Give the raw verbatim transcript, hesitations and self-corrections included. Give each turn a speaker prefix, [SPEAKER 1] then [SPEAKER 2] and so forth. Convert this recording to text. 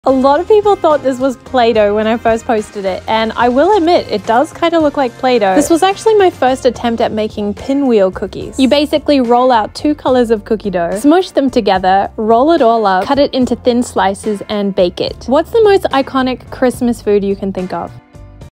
[SPEAKER 1] A lot of people thought this was Play-Doh when I first posted it, and I will admit, it does kind of look like Play-Doh. This was actually my first attempt at making pinwheel cookies. You basically roll out two colors of cookie dough, smush them together, roll it all up, cut it into thin slices, and bake it. What's the most iconic Christmas food you can think of?